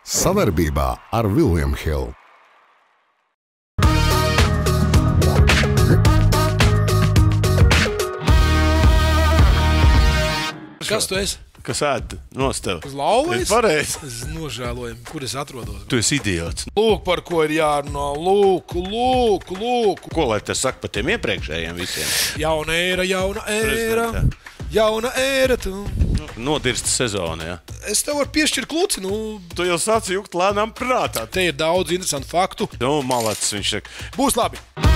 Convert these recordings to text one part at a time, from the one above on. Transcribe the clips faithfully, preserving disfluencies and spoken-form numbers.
Savarbībā ar William Hill. Kas tu esi? Kas ēd nost tev? Uz lauvais? Ir pareizi. Es nožēloju, kur es atrodos. Tu esi idiots. Lūk, par ko ir jārunā. Lūk, lūk, lūk. Ko lai tas saka par tiem iepriekšējiem visiem? Jauna ēra, jauna ēra. Prezidentā. Jauna ēra. Tu. Nodirsta sezona, jā. Es tev varu piešķirt kluci. Nu, Tu jau sāci jukt lēnām prātā. te ir daudz interesantu faktu. Nu, malacis viņš saka. Būs labi.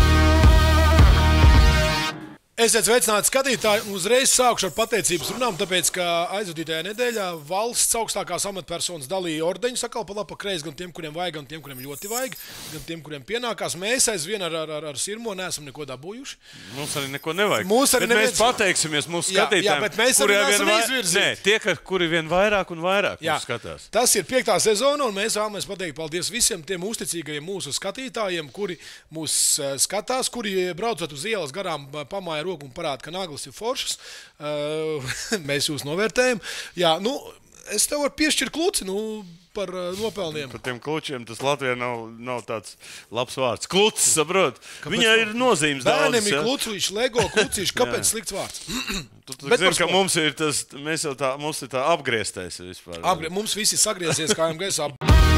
Esiet sveicināti skatītāji. Uzreiz sākušu ar pateicības runām, tāpēc, ka aizvadītajā nedēļā valsts augstākās amatpersonas dalīja ordeņus atkal pa labi pa kreisi, gan tiem, kuriem vajag, gan tiem, kuriem ļoti vajag, gan tiem, kuriem pienākās. Mēs aizvien ar, ar, ar, ar sirmo neesam neko dabūjuši. Mums arī neko nevajag. Mūs arī bet neviens- mēs pateiksimies mūsu Jā, skatītājiem. jā, bet mēs arī kuri neesam vien vai- izvirzīti. Nē, tie, ka- kuri vien vairāk un vairāk Jā, mūs skatās. tas ir piektā sezona, un mēs vēlamies pateikt paldies visiem tiem uzticīgajiem mūsu skatītājiem, kuri mūs eh, skatās, kuri braucot uz ielas garām eh, pamāja roku un parāda, ka naglas ir foršas. Uh, mēs jūs novērtējam. Jā, nu, es tev varu piešķirt kluci nu, par uh, nopelniem. Par tiem klučiem tas Latvijā nav, nav tāds labs vārds. Klucis, saprot. Viņai ir nozīmes daudz. Bērniem ir klucīši, Lego klucīši. Kāpēc slikts vārds? Tu, tu Bet zini, par ka sport. mums ir tas, mēs jau tā, mums ir tā apgrieztais vispār. Apgrie, mums visi sagriezies kājām gaisā.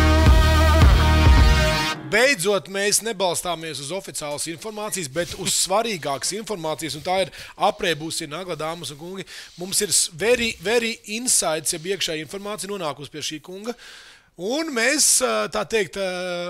Beidzot, mēs nebalstāmies uz oficiālas informācijas, bet uz svarīgākas informācijas, un tā ir aprēbusi nagla dāmas un kungi. Mums ir very, very insights, ja iekšēja informācija nonākusi pie šī kunga, un mēs, tā teikt,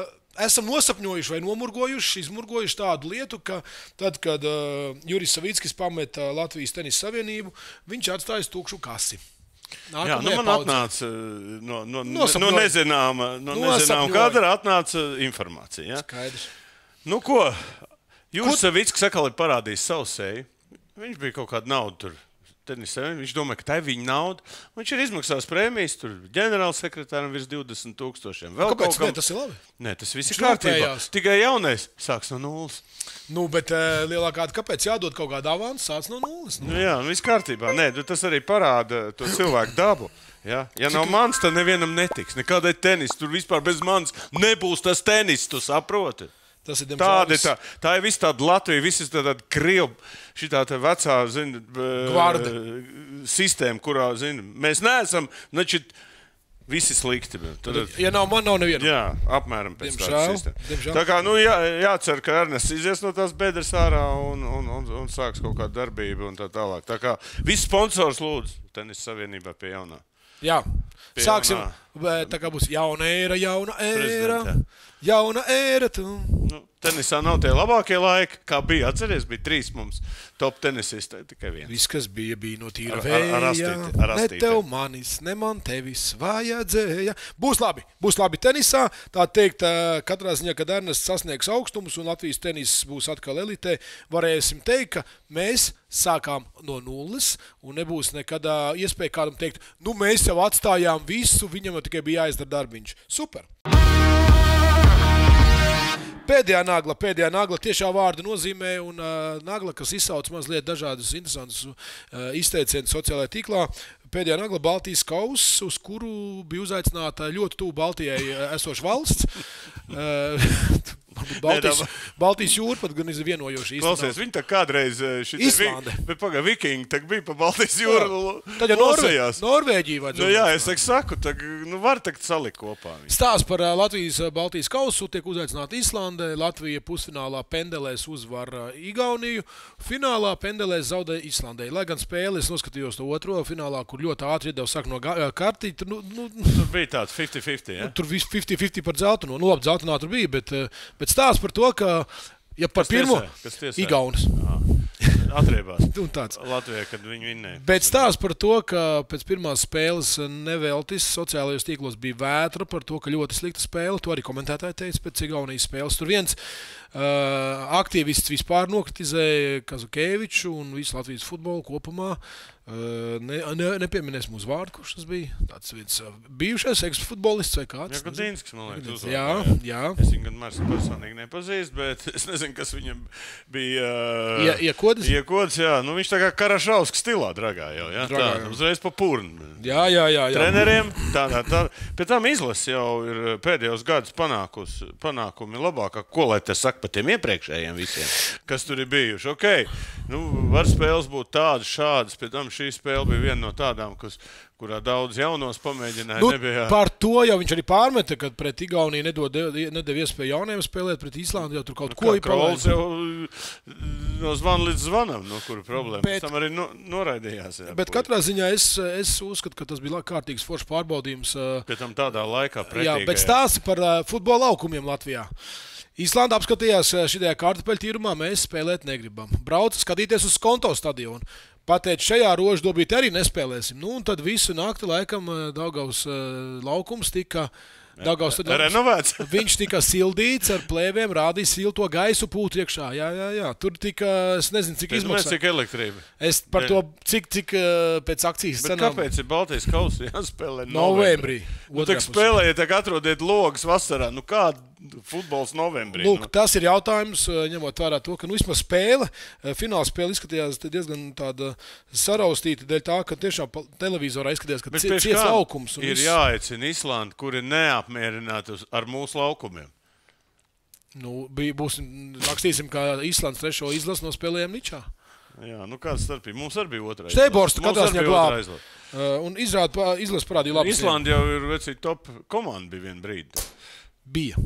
esam nosapņojuši vai nomurgojuši, izmurgojuši tādu lietu, ka tad, kad uh, Juris Savickis pameta Latvijas tenisa savienību, viņš atstājas tukšu kasi. Jā, nu man atnāca no, no, no Nosapņoja. nezināma, no Nosapņoja. nezināma kadra atnāca informācija. Ja? Skaidrs. Nu ko, Jūras Savickis atkal ir parādījis savu seju. Viņš bija kaut kāda nauda tur. Tenisē. Viņš domāja, ka tā ir viņa nauda. Viņš ir izmaksājis prēmijas, tur ģenerālsekretāram virs divdesmit tūkstošiem. Vēl Kāpēc? kaut kam- Ne, tas ir labi. Nē, tas viss ir Viņš kārtībā. nopējās. Tikai jaunais sāks no nulles. Nu, bet uh, lielākā, kāpēc jādod kaut kāda avans, sāc no nulles? Nu, Nu, jā, viss kārtībā. Nē, nu, tas arī parāda to cilvēku dabu. Ja, ja nav mans, tad nevienam netiks. Nekādai tenis. Tur vispār bez manis nebūs tas tenis, tu saproti. tas ir Tāda ir diemžēl. tā, tā ir visa tāda Latvija, visas tāda krievu, šitā tā vecā, zini, Gvarda. sistēma, kurā, zini, mēs neesam, znači, visi slikti. Tad, Ja nav man, nav neviena. jā, apmēram pēc Diemžēl, tādas sistēmas. diemžēl. Tā kā, nu, jā, jācer, ka Ernests izies no tās bedres ārā un, un, un, un sāks kaut kādu darbību un tā tālāk. Tā kā visi sponsors lūdzu Tenisa Savienībā pie jaunā. Jā. Pie Sāksim. jaunā. Bet Tā kā būs jauna ēra, jauna ēra. Prezidentā. Jauna ēra. Tu. Nu, tenisā nav tie labākie laiki, kā bija. Atceries, bija trīs mums top tenisisti, tikai viens. Viss, kas bija, bija no tīra Ar- ar- vēja. ar astīti- ar Ne astītēm. tev manis, ne man tevis vajadzēja. Būs labi, būs labi tenisā. Tā teikt, eh, katrā ziņā, kad Ernests sasniegs augstumus un Latvijas tenis būs atkal elitē, varēsim teikt, ka mēs sākām no nulles un nebūs nekad ā, iespēja kādam teikt, nu mēs jau atstājām visu, viņam jau tikai bija jāizdara darbiņš. Super! Pēdējā nagla, pēdējā nagla tiešā vārda nozīmē, un uh, nagla, kas izsauc mazliet dažādus interesantus uh, izteicienus sociālajā tīklā. Pēdējā nagla Baltijas kauss, uz kuru bija uzaicināta ļoti tuvu Baltijai uh, esoša valsts. Uh, Baltijas, Baltijas jūra pat gan ir vienojoša Klausies, īstenībā. viņi tā kādreiz šitie Islande. vi- Bet pagaid, vikingi tā bija pa Baltijas jūru. Tad jau Norve, losējās. Norvēģija vajadzēja. Nu jā, es teiktu, saku, tā, nu var takt salikt kopā. viņi. Stāsts par ā, Latvijas ā, Baltijas kausu tiek uzaicināta Islande. Latvija pusfinālā pendelēs uzvar ā, Igauniju. Finālā pendelēs zaudēja Islandē. Lai gan spēle, es noskatījos to otro finālā, kur ļoti ātri iedeva saka no ga- ā, karti. Tur, nu, nu, Tur bija tāds fifty fifty, ja? tur viss piecdesmit piecdesmit par zeltainu. Nu, labi, zeltainā tur bija, bet, ā, bet stāsts par to, ka ja par Kas pirmo tiesāja? Kas tiesāja? Igaunis. Atriebās. Un tāds. Latvijā, kad viņi vinnēja. Bet stāsts par to, ka pēc pirmās spēles neveltis sociālajos tīklos bija vētra par to, ka ļoti slikta spēle. To arī komentētāji teica pēc Igaunijas spēles. Tur viens uh, aktīvists vispār nokritizēja Kazukēviču un visu Latvijas futbolu kopumā. Uh, ne, ne, nepieminēs mūsu vārdu, kurš tas bija. Tāds viens uh, bijušais ekspfutbolists vai kāds. Jā, Gudīnskis, man liekas, uzvārdā. Jā, jā. Es viņu gan Mars personīgi nepazīstu, bet es nezinu, kas viņam bija. Uh, ja, iekodas? Iekodas, jā. Nu, viņš tā kā Karašauskas stilā dragā jau, jā. Dragā, tā, jā. uzreiz pa purnu. Jā, jā, jā. jā. Treneriem tādā, tā. Pēc tam izlase jau ir pēdējos gadus panākusi, panākumi labākā. Ko lai te saka par tiem iepriekšējiem visiem, kas tur ir bijuši? Ok, nu, var spēles būt tādas, šādas, pēc tam šī spēle bija viena no tādām, kas, kurā daudz jaunos pamēģināja. Nu, nebija... Par to jau viņš arī pārmeta, kad pret Igauniju nedeva iespēju jauniem spēlēt, pret Īslandi jau tur kaut nu, ko ir palaidis. Jau no zvana līdz zvanam, no kura problēma. Bet, tam arī no, noraidījās. Jā, bet katrā ziņā es, es uzskatu, ka tas bija kārtīgs foršs pārbaudījums. Pēc tam tādā laikā pretīgajā. Jā, bet stāsti par uh, futbola laukumiem Latvijā. Īslanda apskatījās šajā kartupeļu tīrumā, mēs spēlēt negribam. Brauca skatīties uz Skonto stadionu. Pateic, šajā roždobītē arī nespēlēsim. Nu, un tad visu nakti laikam Daugavas uh, laukums tika... Daugavas renovēts. Viņš tika sildīts ar plēvēm, rādīja silto gaisu pūt iekšā. Jā, jā, jā. Tur tika, es nezinu, cik izmaksā. Cik elektrība. Es par jā. To, cik, cik uh, pēc akcijas bet cenām. Kāpēc ir Baltijas kausa jāspēlē novembrī? Nu, tak spēlējiet, tak atrodiet logas vasarā. Nu, kāda futbols novembrī? Lūk, nu? Tas ir jautājums, ņemot vērā to, ka nu, vismaz spēle, fināla spēle izskatījās diezgan tāda saraustīta dēļ tā, ka tiešām televizorā izskatījās, ka ciets laukums. Ir viss... jāaicina Islanda, kuri neapmierināti ar mūsu laukumiem. Nu, bija, būsim, rakstīsim, kā Islandes trešo izlasu nospēlējām Ničā. Jā, nu kāds starpība? Mums arī bija otrā. Steiborsts katrā ziņā glāba. Uh, un izrāda izlases parādīja labi. Islanda jau ir vecīgi top komanda bija vien brīdi. Bija.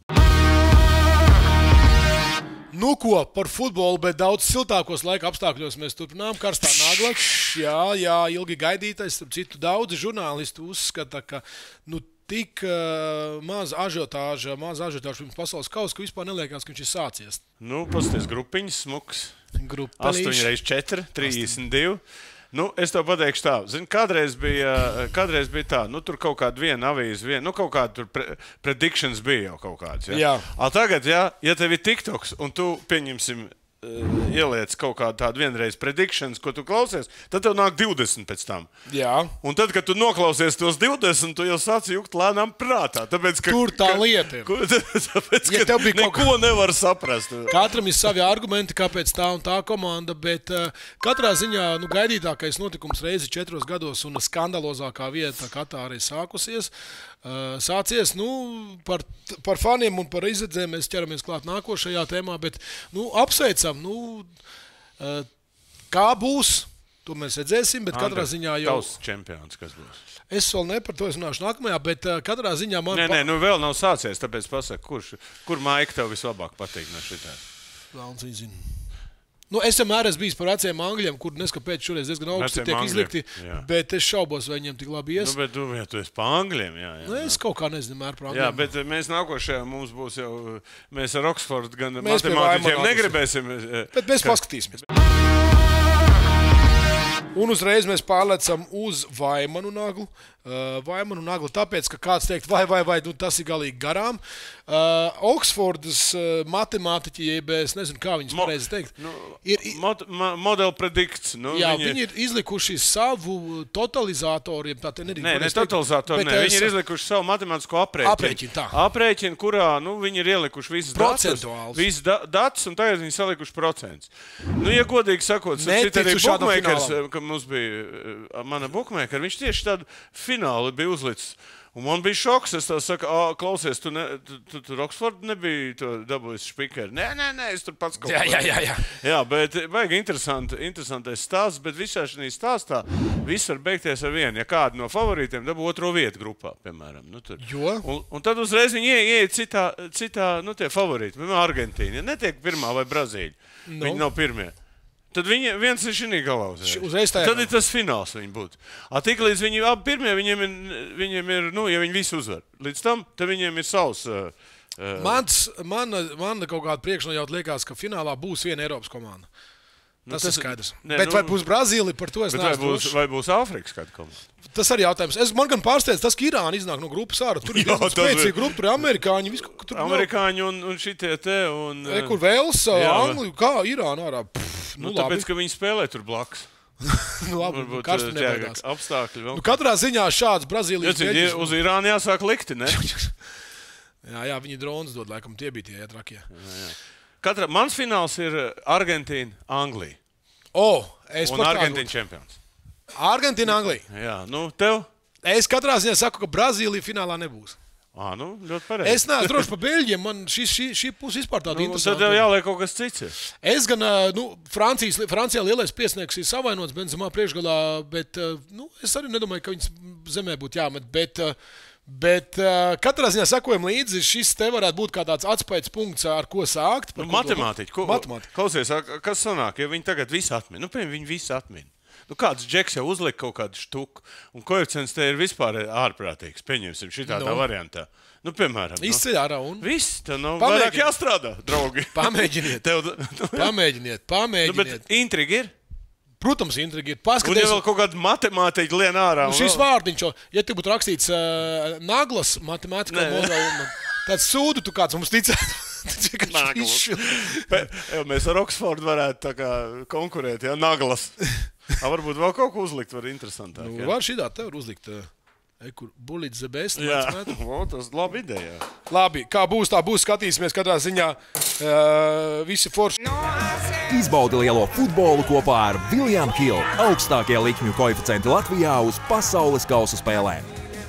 Nu ko, par futbolu, bet daudz siltākos laika apstākļos mēs turpinām. Karstā nagla. Jā, jā, ilgi gaidītais. Citu daudzi žurnālisti uzskata, ka nu, tik uh, maz ažiotāža, maz ažiotāža pirms pasaules kausa, ka vispār neliekās, ka viņš ir sācies. Nu, pasties grupiņas, smuks. Grupelīši. astoņi reiz četri, trīsdesmit divi. Nu, es tev pateikšu tā, zini, kādreiz bija, kādreiz bija tā, nu, tur kaut kāda viena avīze, viena, nu, kaut kāda tur pre, predictions bija jau kaut kāds, ja? Jā. A tagad, ja, ja tev ir TikToks un tu, pieņemsim, ieliec kaut kādu tādu vienreiz predictions, ko tu klausies, tad tev nāk divdesmit pēc tam. Jā. Un tad, kad tu noklausies tos divdesmit, tu jau sāc jukt lēnām prātā. Tāpēc, ka, tur tā ka, lieta ir. Tāpēc, ja ka neko kaut... nevar saprast. Katram ir savi argumenti, kāpēc tā un tā komanda, bet uh, katrā ziņā nu, gaidītākais notikums reizi četros gados un skandalozākā vieta Katārā ir sākusies. Uh, sācies, nu, par, par faniem un par izredzēm mēs ķeramies klāt nākošajā tēmā, bet, nu, apsveicam, nu, uh, kā būs, to mēs redzēsim, bet Andra, katrā ziņā jau... Tavs čempions, kas būs? Es vēl ne par to es runāšu nākamajā, bet uh, katrā ziņā man... Nē, nē, nu vēl nav sācies, tāpēc pasaka, kurš, kur Maika tev vislabāk patīk no šitā? Velns viņa zina. Nu, es vienmēr esmu bijis par veciem angļiem, kur neskapēc šoreiz diezgan augsti tiek angļiem, izlikti, jā. Bet es šaubos, vai viņiem tik labi ies. Nu, bet tu, ja tu esi par angļiem, jā. jā nu, es kaut kā nezinu, mēr par angļiem. Jā, bet mēs nākošajā mums būs jau, mēs ar Oksfordu gan mēs matemātiķiem negribēsim. Bet mēs ka... paskatīsimies. Un uzreiz mēs pārlecam uz Vaimanu naglu. Uh, Vaimanu naglu tāpēc, ka kāds teikt, vai, vai, vai, nu, tas ir galīgi garām. Uh, Oksfordas uh, matemātiķi, jeb es nezinu, kā viņas Mo, pareizi teikt. Nu, ir, mod, ma, model predikts. Nu, jā, viņi... viņi ir izlikuši savu totalizatoriem. Tā te nedrīkst. Nē, ne totalizatori, nē. Viņi ir izlikuši savu matemātisko aprēķinu. Aprēķinu, tā. Aprēķinu, kurā, nu, viņi ir ielikuši visas datus. Visas da datus, un tagad viņi salikuši procents. Nu, ja godīgi sakot, cit arī bookmakers, ka mums bija mana bookmaker, viņš tieši tādu fināli bija uzlicis. Un man bija šoks, es tā saku, klausies, tu, ne, tu, tu, tu Oksfordu nebija to dabūjis špikeri. Nē, nē, nē, es tur pats kaut jā, jā, jā, jā. Jā, bet vajag interesanti, interesantais stāsts, bet visā šī stāstā viss var beigties ar vienu. Ja kādu no favorītiem dabū otro vietu grupā, piemēram. Nu, tur. Jo? Un, un tad uzreiz viņi ieiet citā, citā, nu tie favorīti, piemēram, Argentīna. Ja netiek pirmā vai Brazīļa, nu. Viņi nav pirmie. Tad viņi, viens ir šī galā uzreiz. Tad ir tas fināls viņi būtu. A, tik līdz viņi abi pirmie, viņiem ir, viņiem ir, nu, ja viņi visi uzvar. Līdz tam, tad viņiem ir savs... Uh, Mans, man, man kaut kāda priekšnojauta liekas, ka finālā būs viena Eiropas komanda. Tas nu, ir skaidrs. Ne, bet nu, vai būs Brazīlija, par to es vai neesmu būs, vai būs Āfrikas kāda komanda? Tas arī jautājums. Es man gan pārsteidz, tas, ka Irāna iznāk no grupas ārā. Tur ir diezgan spēcīga grupa, tur ir amerikāņi. Visu, tur amerikāņi un, un šitie te. Un, e, kur Vels, Anglija, kā Irāna ārā. Pff, nu, nu, tāpēc, ka viņi spēlē tur blakus. nu, labi, karstu nebaidās. Apstākļi vēl. Nu, katrā ziņā šāds Brazīlijas beģis. Uz Irānu jāsāk likti, ne? jā, jā, viņi dronas dod, laikam, tie bija tie ietrakie. Jā, jā. Katra, mans fināls ir Argentīna, Anglija. O, es un Argentīna čempions. Argentīna, Anglija. Jā, nu, tev? Es katrā ziņā saku, ka Brazīlija finālā nebūs. Ā, nu, ļoti pareizi. Es neesmu droši par Beļģiem, man šī, šī, šī puse vispār tāda nu, interesanta. Tad tev jāliek kaut kas cits. Es gan, nu, Francijas, Francijā lielais piesnieks ir savainots Benzemā priekšgalā, bet, nu, es arī nedomāju, ka viņas zemē būtu jāmet, bet... Bet uh, katrā ziņā sakojam līdzi, šis te varētu būt kā tāds atspējas punkts, ar ko sākt. Nu, matemātiķi. Ko, matemātiķi. Klausies, kas sanāk, ja viņi tagad visu atmin? Nu, piemēram, viņi visu atmin. Nu, kāds džeks jau uzlika kaut kādu štuku, un koeficients te ir vispār ārprātīgs. Pieņemsim šitā no. tā variantā. Nu, piemēram. Izceļ ārā un... Viss, tev nav vairāk jāstrādā, draugi. Pamēģiniet. tev, pamēģiniet, pamēģiniet. Nu, bet intriga ir? Protams, intriga ir. Un jau vēl kaut kāda matemātiķa lien ārā. Nu, šis vārdiņš, ja te būtu rakstīts uh, naglas matemātikā modeli, tāds sūdu tu kāds mums ticētu. Mēs ar Oksfordu varētu tā kā konkurēt, ja, naglas. A, varbūt vēl kaut ko uzlikt var interesantāk. Nu, var šitā te var uzlikt. Uh, Kur bulīt the best. Jā, o, tas ir labi ideja. Labi, kā būs, tā būs. Skatīsimies katrā ziņā uh, visi forši. Izbaudi lielo futbolu kopā ar William Hill. Augstākie likmju koeficienti Latvijā uz pasaules kausa spēlēm.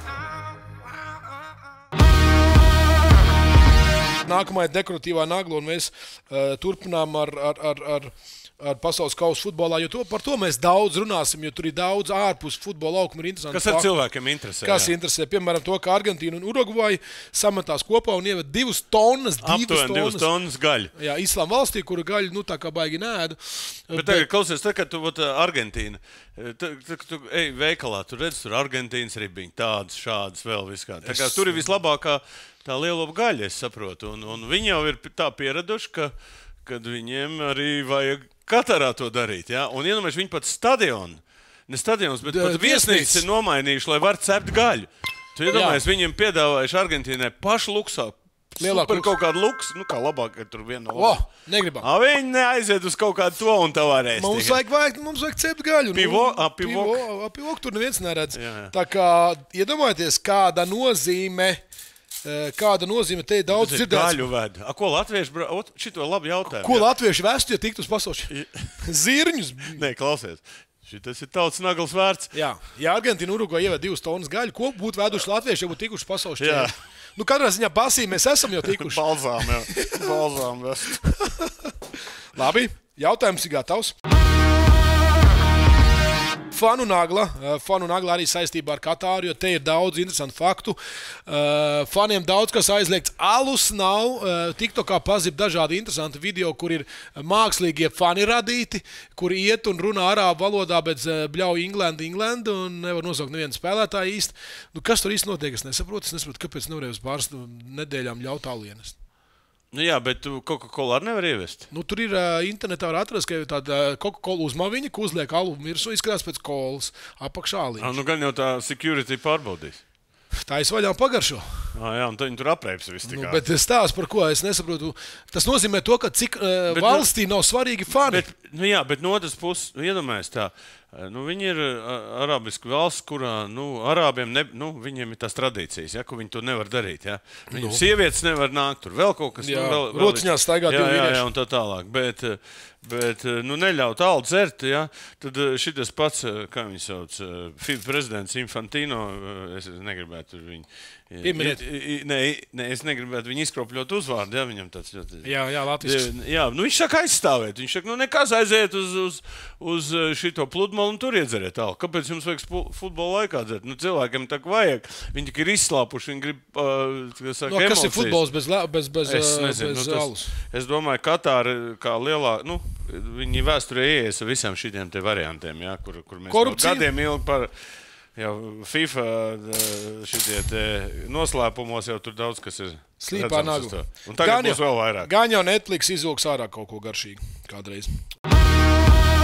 Nākamā ir dekoratīvā nagla, un mēs uh, turpinām ar... ar, ar, ar ar pasaules kausa futbolā, jo to, par to mēs daudz runāsim, jo tur ir daudz ārpus futbola laukuma ir interesanti. Kas ar cilvēkiem interesē? Kas jā. interesē? Piemēram, to, ka Argentīna un Urugvaja sametās kopā un ieved divas tonnas, divas tonnas. divas tonnas gaļu. Jā, Islāma valstī, kura gaļu, nu, tā kā baigi nēdu. Bet, bet tagad, klausies, tā, kad tu, ot, Argentīna, tā, tā, tu ej veikalā, tu redz, tur Argentīnas ribiņi, tādas, šādas, vēl viskādi. Tā kā tur ir vislabākā tā lielo gaļa, es saprotu, un, un viņi jau ir tā pieraduši, ka, kad viņiem arī vajag Katarā to darīt, ja? Un iedomājies, viņi pat stadionu, ne stadions, bet pat viesnīcas ir nomainījuši, lai var cept gaļu. Tu iedomājies, viņiem piedāvājuši Argentīnai pašu luksā, super kaut kādu luksu, nu kā labāk, ka tur viena no labāk. O, negribam. A, viņi neaiziet uz kaut kādu to un tā varēs. Mums vajag, vajag, mums vajag cept gaļu. Pivo, a, pivok. Pivo, a, pivok tur neviens neredz. Jā, jā. Tā kā, iedomājieties, kāda nozīme... Kāda nozīme te ir daudz dzirdēts? Gaļu ved. A, ko latvieši, bra... šito labi jautājumu. Ko jā. latvieši vestu, ja tiktu uz pasaules? Zirņus. Nē, klausies. Šitas ir tautas naglas vērts. Jā, ja Argentīna Urugvaja ieved divas tonnas gaļu, ko būtu veduši latvieši, ja būtu tikuši pasaules čempioni? Nu, katrā ziņā pasī mēs esam jau tikuši. Balzām, jā. Balzām vest. Labi, jautājums ir gatavs. Fanu nagla. Fanu nagla arī saistībā ar Katāru, jo te ir daudz interesantu faktu. Uh, faniem daudz kas aizliegts. Alus nav. Uh, TikTokā pazib dažādi interesanti video, kur ir mākslīgie fani radīti, kur iet un runā arābu valodā, bet uh, bļauj England, England un nevar nosaukt nevienu spēlētāju īsti. Nu, kas tur īsti notiek? Es nesaprotu. Es nesaprotu, kāpēc nevarēju uz pāris nedēļām ļaut alienest. Nu jā, bet tu Coca-Cola arī nevar ievest. Nu, tur ir uh, internetā var atrast, ka ir tāda Coca-Cola uzmaviņa, ko uzliek alu virsū, izskatās pēc kolas apakšā aliņa. Nu gan jau tā security pārbaudīs. Tā ir vaļā pagaršo. Ah, jā, un viņi tur apreips viss tikai. Nu, bet stāsts par ko, es nesaprotu. Tas nozīmē to, ka cik uh, bet, valstī nav svarīgi fani. Bet, nu jā, bet no otras puses, iedomājies tā, nu viņi ir arābiski valsts, kurā, nu, arābiem, ne, nu, viņiem ir tās tradīcijas, ja, ko viņi to nevar darīt, ja. Viņiem nu. sievietes nevar nākt, tur vēl kaut kas. Jā, nu, vēl, vēl rociņās staigā divi vīrieši. Jā, jā, vīrieši. un tā tālāk, bet, bet, nu, neļaut alu dzert, ja, tad šitas pats, kā viņi sauc, FIFA prezidents Infantino, es negribētu tur viņu. Pieminiet. Nē, ne, es negribētu viņu izkropļot uzvārdu, ja, viņam tāds ļoti... Jā, jā, latvisks. Jā, nu viņš saka aizstāvēt, viņš saka, nu nekas aiziet uz, uz, uz šito pludmalu un tur iedzeriet tālu. Kāpēc jums vajag futbola laikā dzert? Nu cilvēkiem tā vajag, viņi tik ir izslāpuši, viņi grib, uh, saka, no, kas emocijas. Ir futbols bez, bez, bez, es nezinu, bez nu, alus? Tas, es domāju, Katāra kā lielā, nu, viņi vēsturē ieies ar visiem šitiem te variantiem, ja, kur, kur mēs Korupcija? gadiem ilgi par... Jau FIFA šitie te noslēpumos jau tur daudz, kas ir slīpā nagla. Un tagad gan būs jau, vēl vairāk. Gan jau Netflix izvilks ārā kaut ko garšīgu kādreiz.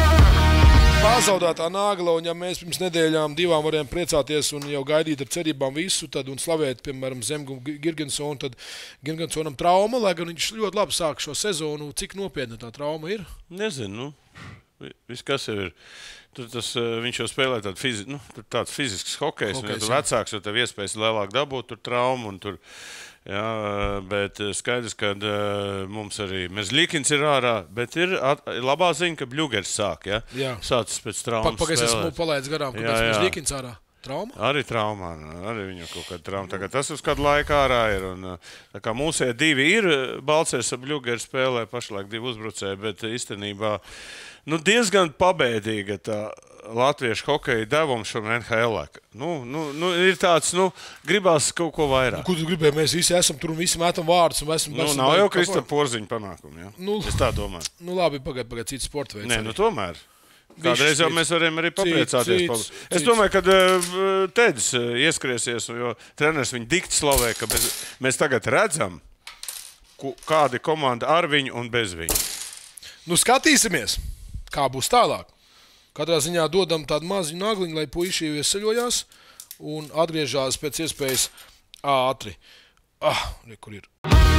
Pazaudētā Nagla, un ja mēs pirms nedēļām divām varējām priecāties un jau gaidīt ar cerībām visu, tad un slavēt, piemēram, Zemgumu Girgensonu, tad Girgensonam trauma, lai gan viņš ļoti labi sāk šo sezonu. Cik nopietna tā trauma ir? Nezinu, nu, viss kas jau ir. Tur tas, viņš jau spēlē tādu fizi, nu, tāds fizisks hokejs, un ja tu vecāks, jo tev iespējas lielāk dabūt tur traumu, un tur, jā, bet skaidrs, ka uh, mums arī Merzlikins ir ārā, bet ir at, labā ziņa, ka Bļugers sāk, ja? Jā. Sācis pēc traumas Pak, pagaidz, spēlēt. esmu palaidis garām, kāpēc Merzlikins ārā? Trauma? Arī traumā, arī viņam kaut kāda trauma. Tagad tas uz kādu laiku ārā ir. Un, tā kā mūsie divi ir, Balcers ar Bļugeru spēlē pašlaik divi uzbrucēji, bet īstenībā nu, diezgan pabēdīga tā latviešu hokeja devums šo N H L. Nu, nu, nu, ir tāds, nu, gribās kaut ko vairāk. Ko tu gribēji? Mēs visi esam tur un visi mētam vārdus. Un esam, nu, esam nav jau Krista Porziņa panākumi, ja? Nu, es tā domāju. Nu, labi, pagaid, pagaid, cits sporta veids. Nē, arī. nu tomēr. Kādreiz jau mēs varējām arī papriecāties. Cits, cits, es domāju, ka uh, Tedis uh, ieskriesies, jo treneris viņu dikti slavē, ka bez, mēs tagad redzam, ku, kāda ir komanda ar viņu un bez viņu. Nu, skatīsimies, kā būs tālāk. Katrā ziņā dodam tādu maziņu nagliņu, lai puiši iesaļojās un atgriežās pēc iespējas ātri. Ah, ne, kur ir?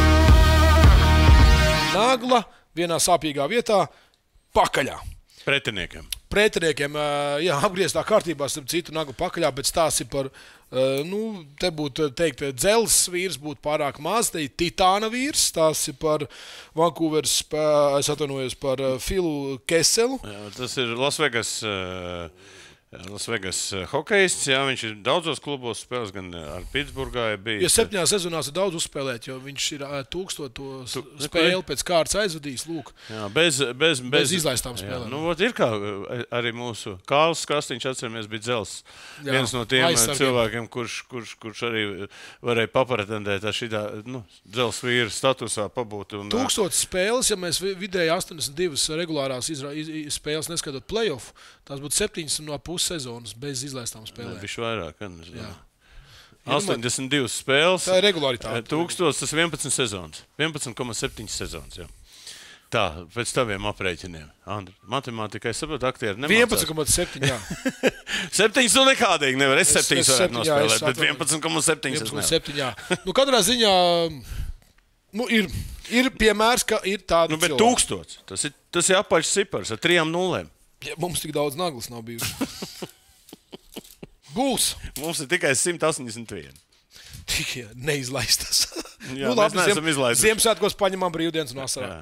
Nagla vienā sāpīgā vietā pakaļā. Pretiniekiem. Pretiniekiem, jā, apgrieztā kārtībā, starp citu, Nagla pakaļā, bet stāsti par, nu, te būtu teikt, dzelzs vīrs būtu pārāk maz, te ir titāna vīrs, stāsti par Vancouveras, es atvainojos par Filu Keselu. Jā, tas ir Las Vegas, Las Vegas hokejists, jā, viņš ir daudzos klubos spēles, gan ar Pitsburgā ir bijis. Ja septiņās sezonās ir daudz uzspēlēt, jo viņš ir tūkstoto spēli pēc kārtas aizvadījis, lūk. Jā, bez, bez, bez, bez izlaistām spēlēm. Jā, nu, ir kā arī mūsu Kārlis Krastiņš, atceramies, bija dzels. Jā, viens no tiem aizsargiem. Cilvēkiem, kurš, kurš, kurš arī varēja papretendēt ar šitā, nu, dzels vīra statusā pabūt. Un, Tūkstotis spēles, ja mēs vidēji astoņdesmit divas regulārās izra, iz, iz, spēles neskatot play-off, tās būtu septiņas no puses sezonas bez izlaistām spēlēm. Viņš vairāk, kan? astoņdesmit divas spēles. Tā ir regulāritāte. Tūkstotis, tas vienpadsmit sezonas. vienpadsmit komats septiņi sezonas, jā. Tā, pēc taviem aprēķiniem. Andri, matemātikai saprot, aktieri nemācās. vienpadsmit komats septiņi, jā. septiņas nu nekādīgi nevar. Es septiņas es varētu nospēlēt, jā, bet vienpadsmit komats septiņi es nevaru. septiņi, jā. Nu, katrā ziņā, nu, ir, ir piemērs, ka ir tāda nu, bet cilvēka. Tūkstots. Tas ir, tas ir apaļš cipars ar trijām nulēm. Ja, mums tik daudz Naglas nav bijuši. Būs. Mums ir tikai simt astoņdesmit viens. Tikai neizlaistas. Jā, nu, mēs neesam ziem, izlaiduši. Ziemassvētkos paņemam brīvdienas un vasarā.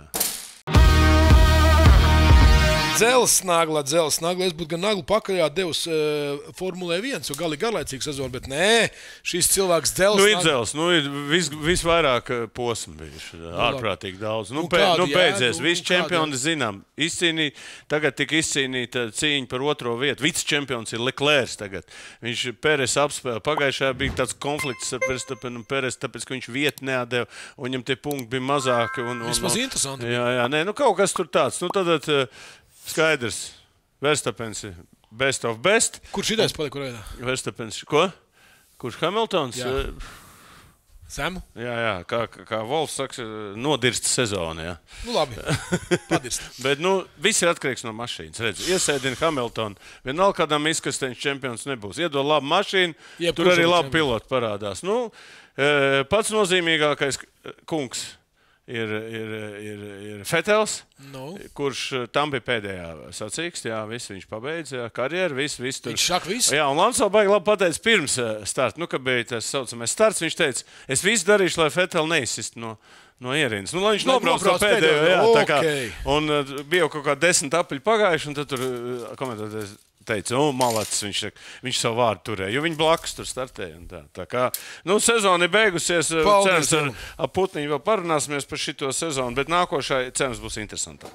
Dzels Nagla, dzels Nagla. Es būtu gan Naglu pakaļā devis uh, Formulē viens, jo gali garlaicīga sezona, bet nē, šis cilvēks dzels. Nu, ir dzels, nu, ir vis, visvairāk posmu bijuši, ārprātīgi daudz. Nu, Nu, pē, kādi nu beidzies, jēgu, visi nu, kādi čempioni zinām, izcīnīt, tagad tika izcīnīta cīņa par otro vietu. Vicečempions ir Leclerc tagad. Viņš Peres apspēlē. Pagājušajā bija tāds konflikts ar Verstappenu un Peres, tāpēc, ka viņš vietu neatdeva, un viņam tie punkti bija mazāki. Un, un, Vismaz un, interesanti. Jā, jā, nē, nu kaut kas tur tāds. Nu, tad skaidrs, Verstappens ir best of best. Kurš idejs palika kur veidā? Verstappens, ko? Kurš Hamiltons? Jā. Zemu? Jā, jā, kā, kā Volfs saka, nodirst sezonu. Jā. Nu labi, padirst. Bet nu, viss ir atkarīgs no mašīnas. Redz, iesēdina Hamiltonu. Vienalga, kādām izkastēņas čempions nebūs. Iedod labu mašīnu, Jeb tur arī kurš labi piloti parādās. Nu, pats nozīmīgākais kungs ir, ir, ir, ir Fetels, No. kurš tam bija pēdējā sacīksts. Jā, viss viņš pabeidza karjeru. Viss, viss tur. Viņš saka visu? Jā, un Lanso baigi labi pateica pirms starta, nu, kad bija tas saucamais starts, viņš teica, es visu darīšu, lai Fetel neizsist no, no ierīnas. Nu, lai viņš Lai nobrauc to nobrauc pēdējo, pēdējo, jā, tā kā. okei. Un uh, bija jau kaut kā desmit apaļi pagājuši, un tad tur uh, komentētājs teica, o, malacis, viņš, viņš savu vārdu turēja, jo viņi blakus tur startēja. Un tā, tā kā, nu, sezona ir beigusies, Paldies, cerams, ar, ar Putniņu vēl parunāsimies par šito sezonu, bet nākošā, cerams, būs interesantāk.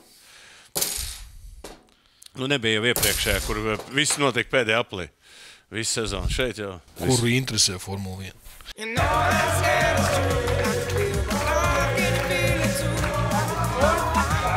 Nu, nebija jau iepriekšējā, kur viss notika pēdējā aplī. Visu sezonu šeit jau. Kuru interesē Formula viens? You know I said it's true. I can feel the love, can you feel it too?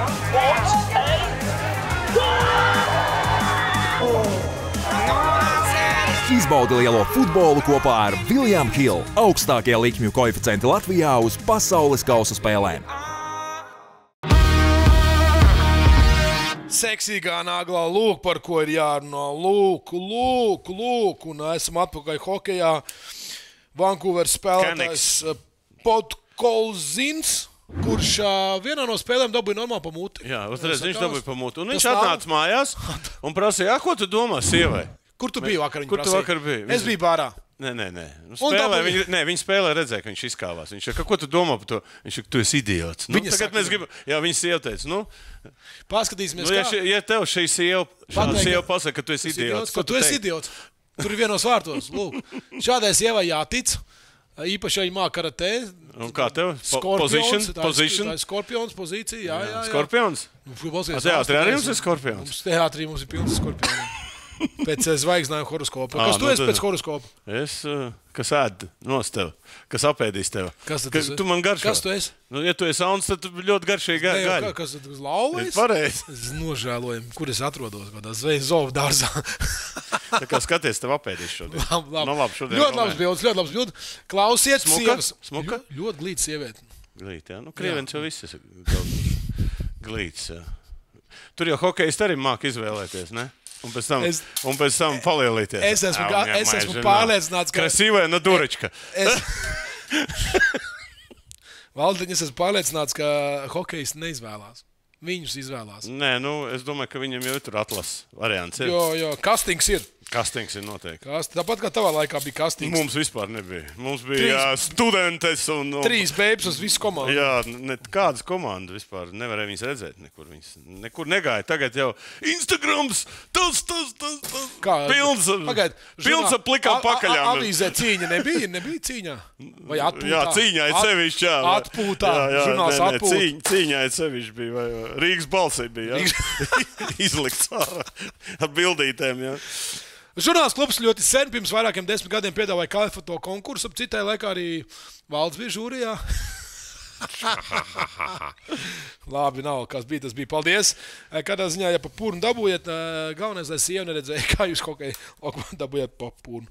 Izbaudi lielo futbolu kopā ar William Hill, augstākie likmju koeficienti Latvijā uz pasaules kausa spēlēm. seksīgā naglā, lūk, par ko ir jārunā. Lūk, lūk, lūk, un esam atpakaļ hokejā. Vankūveras spēlētājs Podkolzins, kurš vienā no spēlēm dabūja normāli pa muti. Jā, uzreiz viņš dabūja pa muti. Un viņš atnāca mājās un prasīja, ko tu domā sievai? Kur tu biji vakar? Kur tu vakar biji? Es biju bārā. Nē, nē, nē. Nu, spēlē, viņi, nē, viņi spēlē, redzēja, ka viņš izkāvās. Viņš saka, ko tu domā par to? Viņš saka, tu esi idiots. Nu, tagad mēs gribam, jā, viņa sieva teica, nu, paskatīsimies, nu, ja, kā. ši, ja tev šī sieva, šāda sieva pasaka, ka tu esi idiots, ko tu esi idiots? Tur ir vienos vārtos, lūk. Šādai sievai jātic, īpaši, ja viņa māk karatē. Un kā tev? Skorpions, tā, Position? tā ir skorpions pozīcija, jā, jā, jā. Skorpions? A teātrī arī mums ir skorpions? Mums teātrī mums ir pilns skorpioni. Pēc zvaigznājuma horoskopa. Kas À, tu nu esi tad- pēc horoskopa? Es, uh, kas ēd nos tev, kas apēdīs tev. Kas tad Ka, tas ir? tu man garšo. Kas tu esi? Nu, ja tu esi sauns, tad tu ļoti garšīgi Ne, jau gaļa. kā- Kas tad uz lauvais? Pareizi. Es nožēloju, kur es atrodos, kādā zvejas zovu dārzā. Tā kā skaties, tev apēdīs šodien. Labi, labi. Nu, labi, šodien Ļoti vēl labs nē. bildes, ļoti labs bildes. Klausiet, Smuka? sievas. Smuka? Ļo- Ļoti glīta sieviete. Glīt, jā. Nu, krievienis jau viss ir glīts. Jā. Tur jau hokejs arī māk izvēlēties, ne? Un pēc tam, Es- un pēc tam palielīties. Es esmu Jā, ga- jā, es maija esmu žena. pārliecināts, ka- Krasīvai no durečka. Es... Valdiņ, es esmu pārliecināts, ka hokejs neizvēlās. Viņus izvēlās. Nē, nu, es domāju, ka viņam jau ir tur atlases variants. Ir. Jo, jo, kastings ir. Kastings ir noteikti. Kast, tāpat kā tavā laikā bija kastings. Mums vispār nebija. Mums bija Trīs- jā, studentes un, un Trīs beigas uz visu komandu. Jā, ne, kādas komandas vispār nevarēja viņas redzēt. Nekur viņas nekur negāja. Tagad jau Instagrams, tas, tas, tas, tas. Kā? Pilns, Pagaid, pilns ar plikām a- a- pakaļām. Avīzē cīņa nebija, nebija cīņā. Vai atpūtā? Jā, cīņā ir At- sevišķi. Jā, Atpūtā. jā, jā, Žurnāls nē, nē, atpūta. cīņ, cīņā ir sevišķi bija. Vai, Rīgas balsī bija. Jā. Izlikts ārā ar bildītēm. Jā. Žurnāls klubs ļoti sen, pirms vairākiem desmit gadiem piedāvāja kaifoto konkursu. Citai laikā arī valsts bija žūrijā. Labi, nav kas bija, tas bija. Paldies. Kādā ziņā, ja pa pūnu dabūjat, galvenais, lai sieva neredzēja, kā jūs kaut kā dabūjat pa pūnu.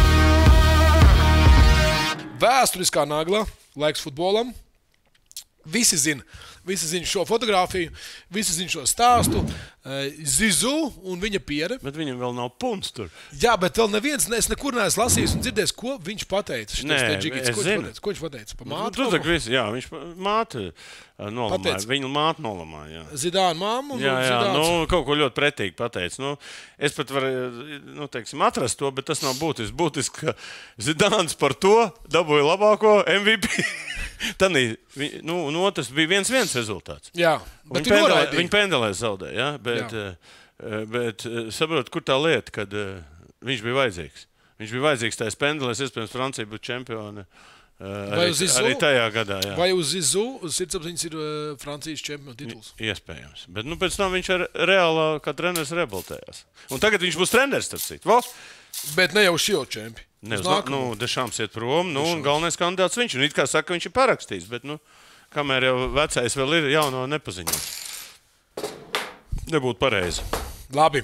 Vēsturiskā nagla, laiks futbolam. Visi zina, visi zina šo fotogrāfiju, visi zina šo stāstu. Zizu un viņa piere. Bet viņam vēl nav punkts tur. Jā, bet vēl neviens, ne, es nekur neesmu lasījis un dzirdējis, ko viņš pateica. Šitais Nē, te džigits. es Ko viņš zinu. pateica? Ko viņš pateica? Pa mātu? Tu kaut tā ko? kā visi, jā, viņš pa- māte ā, nolamāja. Pateica. Viņa māte nolamāja. Jā. Zidāna mamma un Jā, jā, Zidāns. nu, kaut ko ļoti pretīgi pateicis. Nu, es pat varu nu, teiksim, atrast to, bet tas nav būtiski. Būtiski, ka Zidāns par to dabūja labāko M V P. Tanī, vi- nu, un otrs bija viens viens rezultāts. Jā, bet Viņi tu pendelē, noraidīji. viņi pendelēs zaudēja, ja? bet, eh, bet eh, saprot, kur tā lieta, kad eh, viņš bija vajadzīgs. Viņš bija vajadzīgs tajā pendelēs, iespējams, Francija būtu čempione. eh, Vai Arī, uz Izu? arī tajā gadā, jā. Vai uz Zizu, uz sirdsapziņas ir uh, Francijas čempiona tituls? Iespējams. Bet nu, pēc tam viņš ar reālā kā treneris reabilitējās. Un tagad viņš būs treneris, starp citu. Vo! Bet ne jau šī čempi. Ne, Uz uz, nu, nākamo. Dešāms iet prom, nu, un galvenais kandidāts viņš. Un it kā saka, ka viņš ir parakstījis, bet, nu, kamēr jau vecais vēl ir, jauno nepaziņos. Nebūtu pareizi. Labi.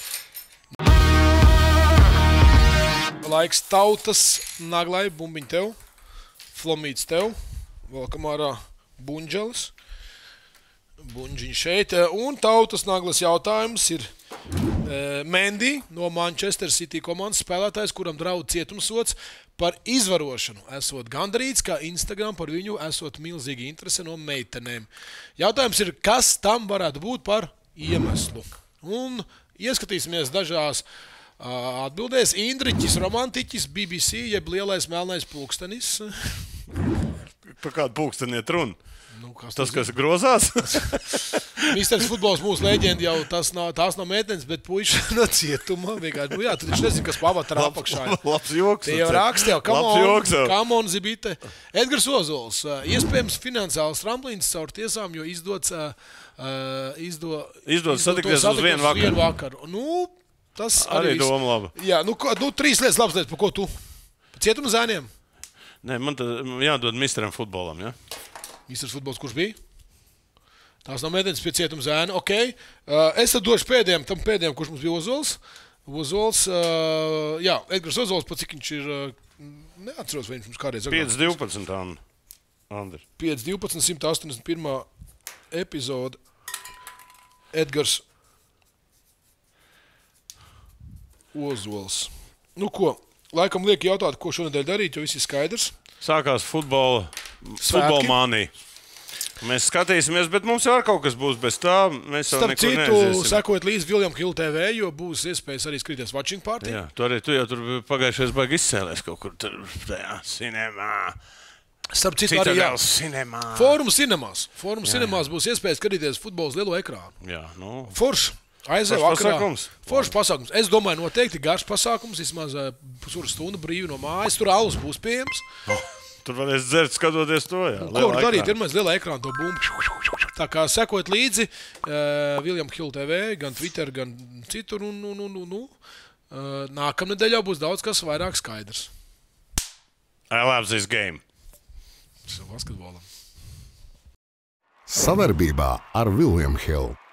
Laiks tautas naglai, bumbiņ tev, flomīts tev, valkam ārā buņģelis. Buņģiņš šeit. Un tautas naglas jautājums ir uh, Mendy no Manchester City komandas spēlētājs, kuram draud cietumsods par izvarošanu. Esot gandarīts, ka Instagram par viņu esot milzīgi interese no meitenēm. Jautājums ir, kas tam varētu būt par iemeslu? Un ieskatīsimies dažās uh, atbildēs. Indriķis, romantiķis, B B C, jeb lielais melnais pulkstenis. Par kādu pulksteniet runu? Nu, kas Tas, kas grozās? Mīsters futbols mūsu leģendi jau tas nav, tās nav meitenes, bet puiši no cietuma. Vienkārši, nu jā, tu taču nezini, kas pavatarā apakšā. Labs joks. Tie jau raksta jau, come Labs on, joks. jau. come on, zibite. Edgars Ozols, uh, iespējams finansiāls tramplīns caur tiesām, jo izdots, uh, uh, izdo, Izdodas izdo- satikties to uz vienu vakaru. vienu vakaru. Nu, tas Arī arī, viss. doma laba. Jā, nu, ko, nu, trīs lietas labas lietas, par ko tu? Par cietuma zēniem? Nē, man tad jādod misteram futbolam, ja? Mīsters futbols, kurš bija? Tās nav meitenes pie cietuma zēna. Okay. Uh, es tad došu pēdējiem, tam pēdējiem, kurš mums bija Ozols. Ozols, uh, jā, Edgars Ozols, pat cik viņš ir, uh, neatceros, vai viņš mums kādreiz pieci divpadsmit, Andri. pieci divpadsmit, simt astoņdesmit pirmā epizode. Edgars Ozols. Nu ko, laikam liek jautāt, ko šonedēļ darīt, jo viss ir skaidrs. Sākās futbola, futbola mānija. Mēs skatīsimies, bet mums jau kaut kas būs bez tā. Mēs jau Starp nekur citu, neaiziesim. sekojot līdz William Hill T V, jo būs iespējas arī skrieties watching party. Jā, tu arī tu jau tur pagājušajās baigi izcēlēs kaut kur tur tajā cinemā. Starp citu, arī jā. Citadels cinemā. Fórum cinemās. Fórum cinemās būs iespējas skatīties futbola uz lielo ekrānu. Jā, nu. Forš. Aizēju Foršs vakarā. pasākums. Foršs pasākums. Es domāju, noteikti garš pasākums, vismaz eh, pusotru stundu brīvi no mājas. Tur alus būs pieejams. Oh, tur varēs dzert, skatoties to. Jā, Ko var darīt? Ir mēs lielā ekrāna to bumbu. Tā kā sekot līdzi uh, William Hill T V, gan Twitter, gan citur. Un, un, un, un, un. Uh, nākamnedēļ jau būs daudz kas vairāk skaidrs. I love this game. Tas ir basketbolam. Savarbībā ar William Hill.